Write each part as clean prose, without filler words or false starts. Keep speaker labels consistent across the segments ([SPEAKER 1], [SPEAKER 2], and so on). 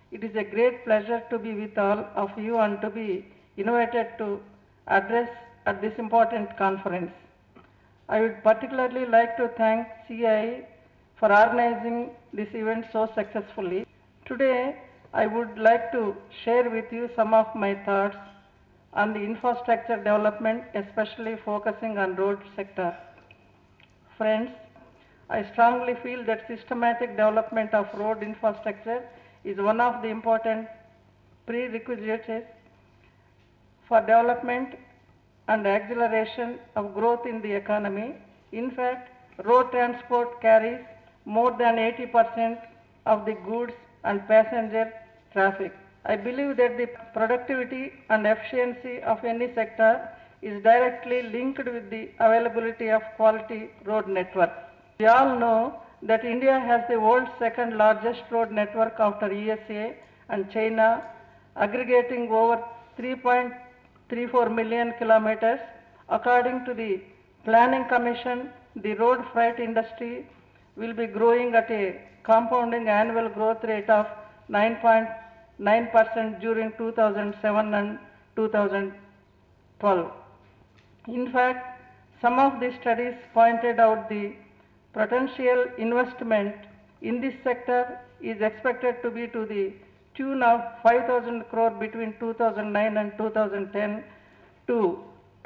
[SPEAKER 1] It is a great pleasure to be with all of you and to be invited to address at this important conference. I would particularly like to thank CII for organizing this event so successfully. Today, I would like to share with you some of my thoughts on the infrastructure development, especially focusing on road sector. Friends, I strongly feel that systematic development of road infrastructure is one of the important prerequisites for development and acceleration of growth in the economy. In fact, road transport carries more than 80% of the goods and passenger traffic. I believe that the productivity and efficiency of any sector is directly linked with the availability of quality road network. We all know that India has the world's second largest road network after USA and China, aggregating over 3.34 million kilometers. According to the Planning Commission, the road freight industry will be growing at a compounding annual growth rate of 9.9% during 2007 and 2012. In fact, some of the studies pointed out the potential investment in this sector is expected to be to the tune of 5,000 crore between 2009 and 2010 to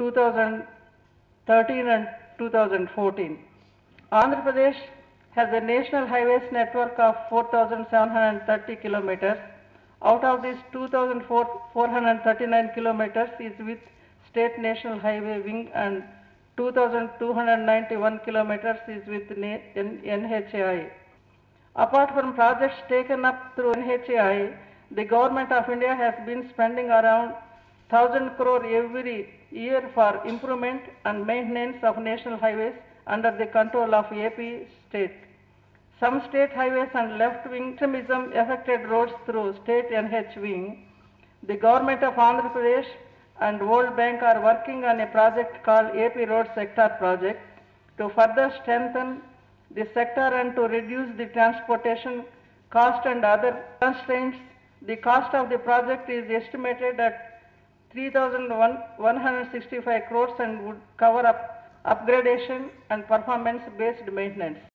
[SPEAKER 1] 2013 and 2014. Andhra Pradesh has a national highways network of 4,730 kilometers. Out of this, 2,439 kilometers is with State National Highway Wing and 2,291 kilometers is with NHAI. Apart from projects taken up through NHAI, the Government of India has been spending around 1,000 crore every year for improvement and maintenance of national highways under the control of AP state. Some state highways and left-wing extremism affected roads through state NH wing. The Government of Andhra Pradesh and World Bank are working on a project called AP Road Sector Project to further strengthen the sector and to reduce the transportation cost and other constraints. The cost of the project is estimated at 3,165 crores and would cover up upgradation and performance-based maintenance.